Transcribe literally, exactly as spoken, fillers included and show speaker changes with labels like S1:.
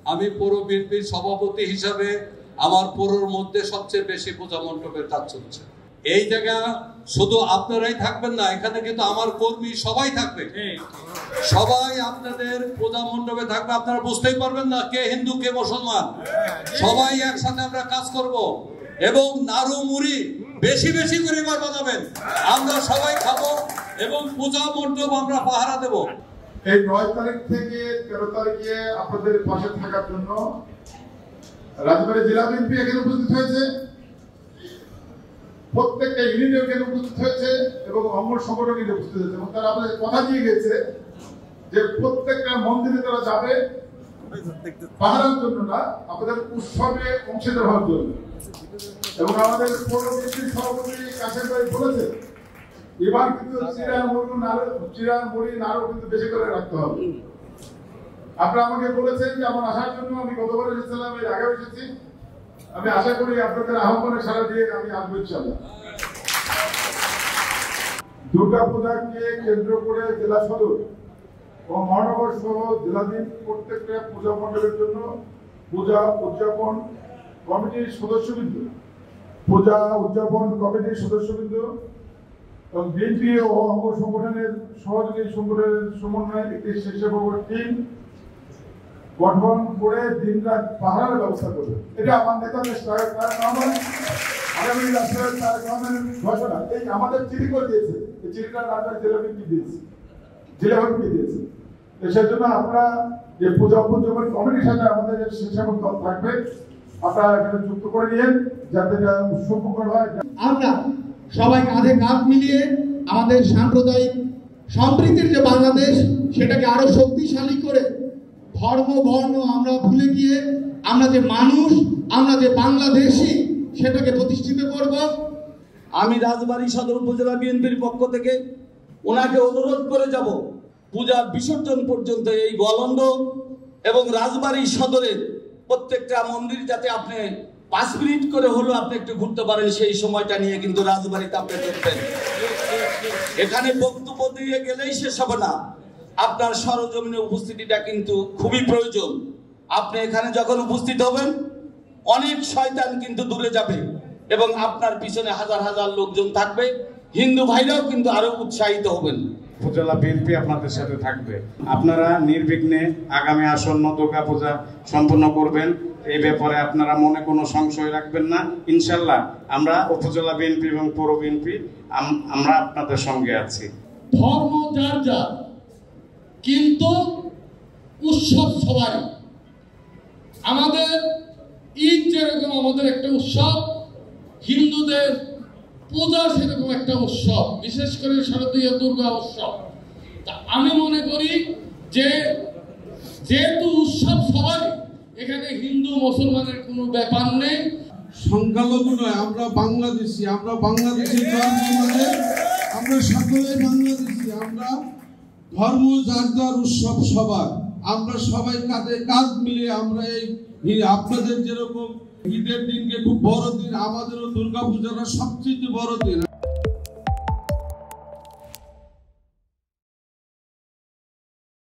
S1: আমি পৌর বিএনপির সভাপতি হিসাবে আমার পৌরর মধ্যে সবচেয়ে বেশি পূজা মণ্ডপের কাজ চলছে। এই জায়গা শুধু আপনারাই থাকবেন না, এখানে কিন্তু আমার কর্মী সবাই থাকবে, সবাই আপনাদের পূজা মণ্ডপে থাকবে। আপনারা বুঝতেই পারবেন না কে হিন্দু কে মুসলমান, সবাই একসাথে আমরা কাজ করব এবং নাড়ু মুড়ি বেশি বেশি করে এবার বানাবেন, আমরা সবাই খাবো এবং পূজা মণ্ডপ আমরা পাহারা দেব।
S2: এই নয় তারিখ থেকে তেরো তারিখে আপনাদের পাশে থাকার জন্য রাজবাড়ী জেলা বিএনপি এখানে উপস্থিত হয়েছে, প্রত্যেকটা ইউনিট এখানে উপস্থিত হয়েছে এবং অঙ্গ সংগঠন এখানে উপস্থিত হয়েছে এবং তারা আপনাদের কথা দিয়ে গেছে যে প্রত্যেকটা মন্দিরে তারা যাবে পাহারার জন্য না, আপনাদের উৎসবে অংশীদার হওয়ার জন্য। এবং আমাদের পৌর বিএনপির সভাপতি কাশেম ভাই বলেছে এবার কিন্তু চিরা মুড়ি নাড়ু চিরা মুড়ি নাড়ু কিন্তু বেশি করে রাখতে হবে। আপনারা আমাকে বলেছেন যে আমার আসার জন্য, আমি গতবার এসেছিলাম, এর আগেও এসেছি, আমি আশা করি আপনাদের আহ্বানে সাড়া দিয়ে আমি আসবো ইনশাআল্লাহ। দুর্গা পূজাকে কেন্দ্র করে জেলা সদর ও মহানগর সহ জেলাধীন প্রত্যেকটা পূজা মণ্ডলের জন্য পূজা উদযাপন কমিটির সদস্যবৃন্দ পূজা উদযাপন কমিটির সদস্যবৃন্দ এবং বিএনপি ও অঙ্গ সংগঠনের সহযোগী সংগঠনের সমন্বয়ে একটি স্বেচ্ছাসেবক টিম গঠন করে দিন রাত পাহারার ব্যবস্থা করবে। এটা আমার নেতাদের আগামী রাষ্ট্রের ঘোষণা। এই আমাদের চিঠি করে দিয়েছে, এই চিঠিটা রাজবাড়ী জেলা বিএনপি দিয়েছে, জেলা বিএনপি দিয়েছে। সেই জন্য আপনারা যে পূজা উদযাপন কমিটির সাথে আমাদের স্বেচ্ছাসেবক দল থাকবে, আপনারা এখানে যুক্ত করে নিয়েন যাতে এটা সুখকর হয়।
S3: আমরা সবাই কাঁধে কাঁধ মিলিয়ে আমাদের সাম্প্রদায়িক সম্প্রীতির যে বাংলাদেশ সেটাকে আরো শক্তিশালী করে ধর্ম বর্ণ আমরা ভুলে গিয়ে আমরা যে মানুষ, আমরা যে বাংলাদেশী সেটাকে প্রতিষ্ঠিত করব।
S4: আমি রাজবাড়ী সদর উপজেলা বিএনপির পক্ষ থেকে ওনাকে অনুরোধ করে যাব পূজার বিসর্জন পর্যন্ত এই গলন্ড এবং রাজবাড়ী সদরের প্রত্যেকটা মন্দির যাতে আপনি পাঁচ মিনিট করে হলো আপনি একটু ঘুরতে পারেন, সেই সময়টা নিয়ে কিন্তু রাজবাড়িতে আপনি দেখবেন। এখানে বক্তব্য দিয়ে গেলেই শেষ হবে না, আপনার সরজমিনে উপস্থিতিটা কিন্তু খুবই প্রয়োজন। আপনি এখানে যখন উপস্থিত হবেন অনেক শয়তান কিন্তু দূরে যাবে এবং আপনার পিছনে হাজার হাজার লোকজন থাকবে, হিন্দু ভাইরাও কিন্তু আরো উৎসাহিত হবেন।
S5: উপজেলা বিএনপি আপনাদের সাথে থাকবে, আপনারা নির্বিঘ্নে আগামী আসন্ন দুর্গা পূজা সম্পন্ন করবেন, এই ব্যাপারে আপনারা মনে কোনো সংশয় রাখবেন না। ইনশাল্লাহ আমরা উপজেলা বিএনপি এবং পৌর বিএনপি আমরা আপনাদের সঙ্গে আছি।
S3: ধর্ম যার যার, কিন্তু উৎসব সবাই। আমাদের ঈদ যেরকম আমাদের একটা উৎসব, হিন্দুদের পূজা সেরকম একটা উৎসব, বিশেষ করে শারদীয় দুর্গা উৎসব। তা আমি মনে করি যে যেহেতু উৎসব সবাই, এখানে হিন্দু মুসলমানের কোনো ব্যাপার নেই,
S6: সংখ্যালঘু নয়, আমরা বাংলাদেশি, আমরা বাংলাদেশি ধর্ম মানে আমরা সকলে বাংলাদেশি, আমরা ধর্ম যার যার উৎসব সবার, আমরা সবাই কাঁধে কাঁধ মিলিয়ে আমরা এই আপনাদের যেরকম ঈদের দিনকে খুব বড় দিন, আমাদেরও দুর্গাপূজাটা সবচেয়ে বড় দিন।